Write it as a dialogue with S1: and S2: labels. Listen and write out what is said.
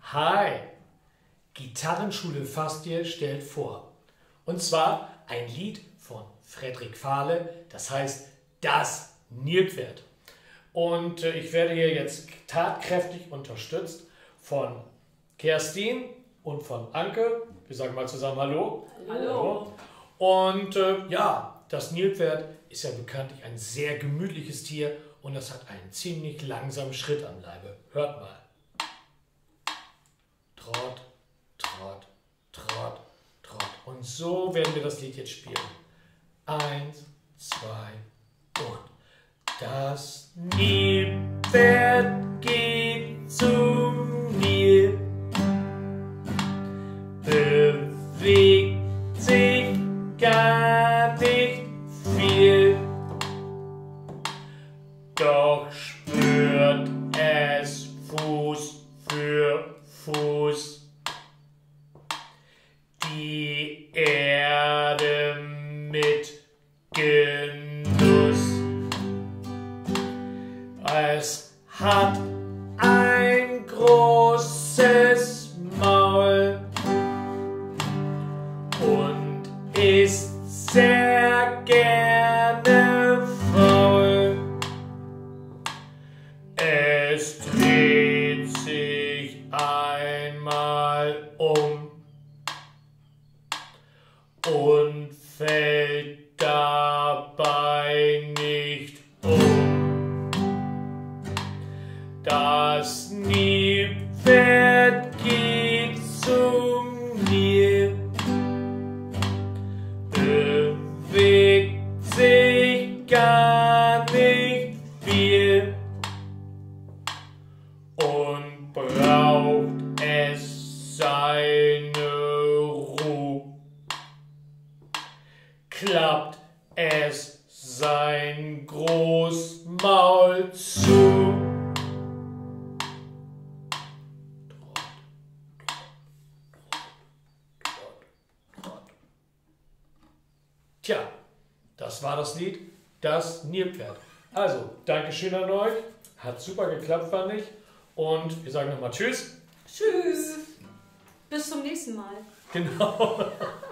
S1: Hi, Gitarrenschule Fastie stellt vor. Und zwar ein Lied von Fredrik Fahle, das heißt Das Nilpferd. Und ich werde hier jetzt tatkräftig unterstützt von Kerstin und von Anke. Wir sagen mal zusammen Hallo.
S2: Hallo.
S1: Und ja, das Nilpferd ist ja bekanntlich ein sehr gemütliches Tier und es hat einen ziemlich langsamen Schritt am Leibe. Hört mal. Trott, Trott, Trott, Trott. Und so werden wir das Lied jetzt spielen. 1, 2 und das Nilpferd geht zum Nil, bewegt sich gar nicht viel, doch spürt es Fuß für Fuß die Erde mit Genuss. Es hat ein großes Maul und ist sehr gerne faul. Es dreht sich einmal um und fällt dabei nicht um. Das Nilpferd geht zum Nil, bewegt sich gar nicht viel und braucht es seine Ruhe. Klappt es sein Großmaul zu. Tja, das war das Lied Das Nilpferd. Also, Dankeschön an euch. Hat super geklappt, fand ich. Und wir sagen nochmal Tschüss.
S2: Tschüss. Bis zum nächsten Mal.
S1: Genau.